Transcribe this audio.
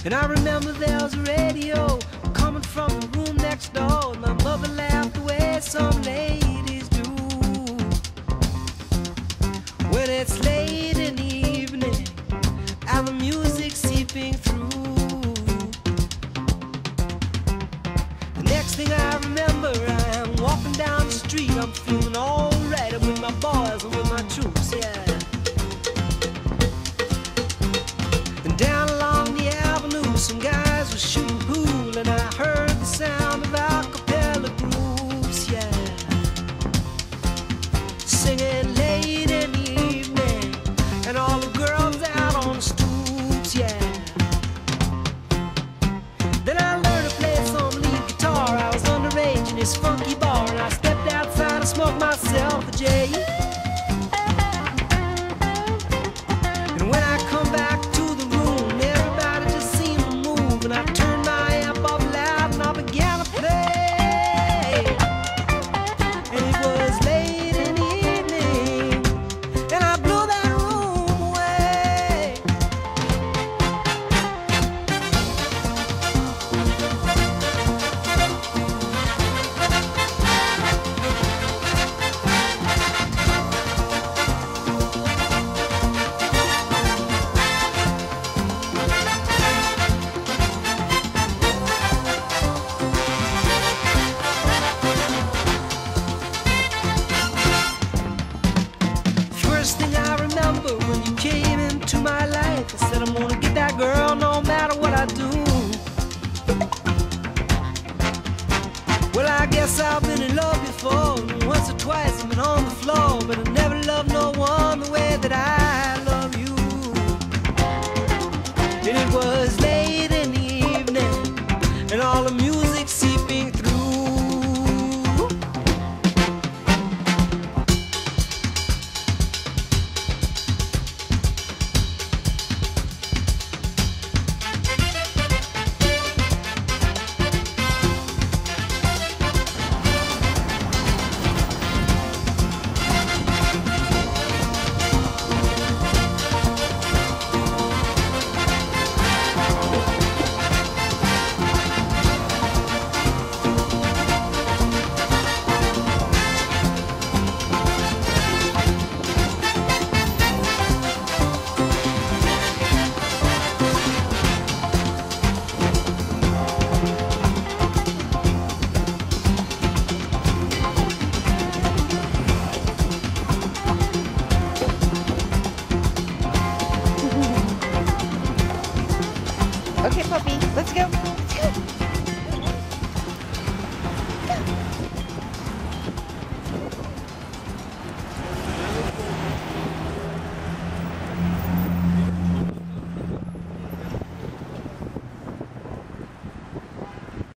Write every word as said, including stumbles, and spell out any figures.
And I remember there was a radio coming from the room next door, and my mother laughed the way some ladies do. When it's late in the evening and the music seeping through, the next thing I remember, I am walking down the street. I'm feeling all right. I'm with my boys and with my troops, yeah. And down along the avenue, some guys were shooting pool, and I heard the sound of a cappella groups, yeah, singing late in the evening, and all the girls out on the stoops, yeah. Then I learned to play some lead guitar. I was underage in this funky bar, and I stepped outside and smoked myself a J. And when I come back to the room, everybody just seemed to move, and I turned my amp up loud and I began to play. And it was late in the evening, and I blew that room away. First thing I remember when you came into my life, I said I'm gonna get that girl no matter what I do. Well, I guess I've been in love before. Once or twice I've been on the floor, but I never loved no one the way that I love you. And it was late in the evening, and all the music seeping through. Okay, puppy, let's go.